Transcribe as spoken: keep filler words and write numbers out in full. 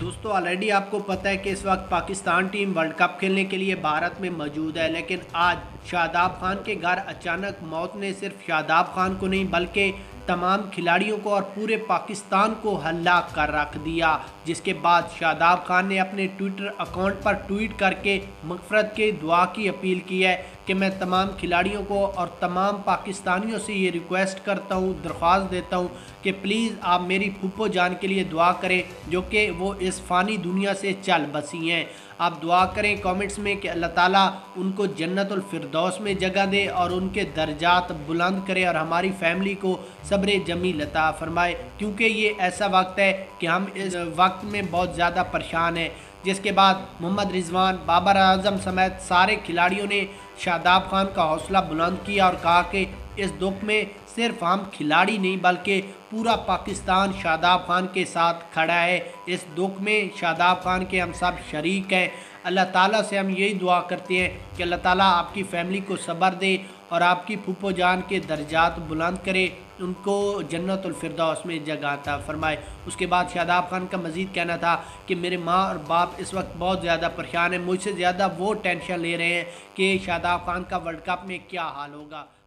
दोस्तों ऑलरेडी आपको पता है कि इस वक्त पाकिस्तान टीम वर्ल्ड कप खेलने के लिए भारत में मौजूद है, लेकिन आज शादाब खान के घर अचानक मौत ने सिर्फ शादाब खान को नहीं बल्कि तमाम खिलाड़ियों को और पूरे पाकिस्तान को हल्ला कर रख दिया। जिसके बाद शादाब खान ने अपने ट्विटर अकाउंट पर ट्वीट करके मग़फ़िरत की दुआ की अपील की है कि मैं तमाम खिलाड़ियों को और तमाम पाकिस्तानियों से ये रिक्वेस्ट करता हूँ, दरख्वास्त देता हूँ कि प्लीज़ आप मेरी फूफो जान के लिए दुआ करें जो कि वो इस फ़ानी दुनिया से चल बसी हैं। आप दुआ करें कमेंट्स में कि अल्लाह ताला उनको जन्नतुल फिरदौस में जगह दे और उनके दर्जात बुलंद करे और हमारी फैमिली को सब्र जमील अता फरमाए, क्योंकि ये ऐसा वक्त है कि हम इस वक्त में बहुत ज़्यादा परेशान हैं। जिसके बाद मोहम्मद रिजवान, बाबर आजम समेत सारे खिलाड़ियों ने शादाब खान का हौसला बुलंद किया और कहा कि इस दुख में सिर्फ हम खिलाड़ी नहीं बल्कि पूरा पाकिस्तान शादाब खान के साथ खड़ा है। इस दुख में शादाब खान के हम सब शरीक हैं। अल्लाह ताला से हम यही दुआ करते हैं कि अल्लाह ताला आपकी फ़ैमिली को सब्र दे और आपकी फूफो जान के दर्जात बुलंद करे, उनको जन्नतुल फिरदौस में जगह अता फरमाए। उसके बाद शादाब खान का मज़ीद कहना था कि मेरे माँ और बाप इस वक्त बहुत ज़्यादा परेशान हैं, मुझसे ज़्यादा वो टेंशन ले रहे हैं कि शादाब खान का वर्ल्ड कप में क्या हाल होगा।